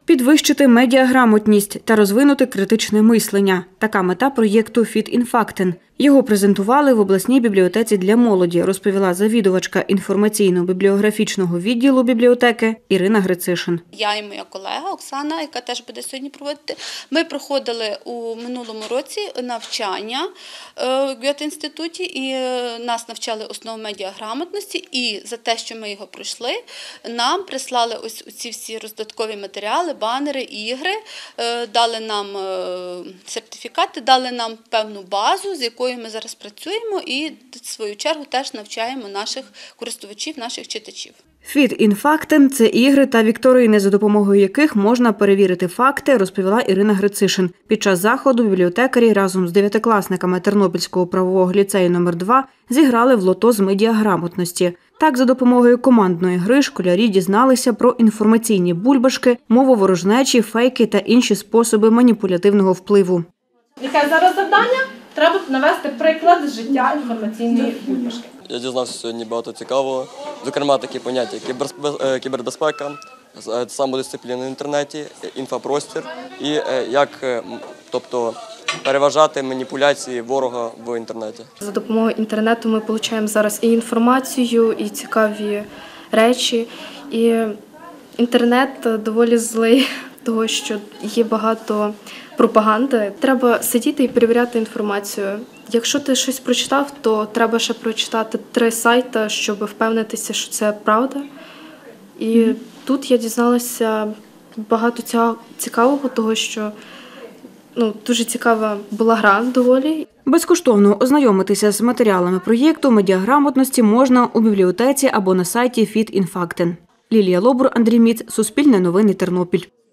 Підвищити медіаграмотність та розвинути критичне мислення – така мета проєкту «Fit in Fakten». Його презентували в обласній бібліотеці для молоді, розповіла завідувачка інформаційно-бібліографічного відділу бібліотеки Ірина Грицишин. Я і моя колега Оксана, яка теж буде сьогодні проводити, ми проходили у минулому році навчання в Гьоте-інституті і нас навчали основ медіаграмотності. І за те, що ми його пройшли, нам прислали ось ці всі роздаткові матеріали, банери, ігри, дали нам сертифікати, дали нам певну базу, з якою ми зараз працюємо і, в свою чергу, теж навчаємо наших користувачів, наших читачів. «Fit in Fakten» – це ігри та вікторини, за допомогою яких можна перевірити факти, розповіла Ірина Грицишин. Під час заходу бібліотекарі разом з дев'ятикласниками Тернопільського правового ліцею № 2 зіграли в лото з медіаграмотності. Так, за допомогою командної гри школярі дізналися про інформаційні бульбашки, мову ворожнечі, фейки та інші способи маніпулятивного впливу. Яке зараз завдання? Треба навести приклад з життя інформаційної бульбашки. Я дізнався сьогодні багато цікавого, зокрема такі поняття кібербезпека, самодисципліна в інтернеті, інфопростір і як, переважати маніпуляції ворога в інтернеті. За допомогою інтернету ми отримуємо зараз і інформацію, і цікаві речі. І інтернет доволі злий, тому що є багато пропаганди. Треба сидіти і перевіряти інформацію. Якщо ти щось прочитав, то треба ще прочитати 3 сайти, щоб впевнитися, що це правда. І тут я дізналася багато цікавого, того що дуже цікава була гра доволі. Безкоштовно ознайомитися з матеріалами проєкту медіаграмотності можна у бібліотеці або на сайті «Fit in Fakten». Лілія Лобур, Андрій Міц, Суспільне новини, Тернопіль.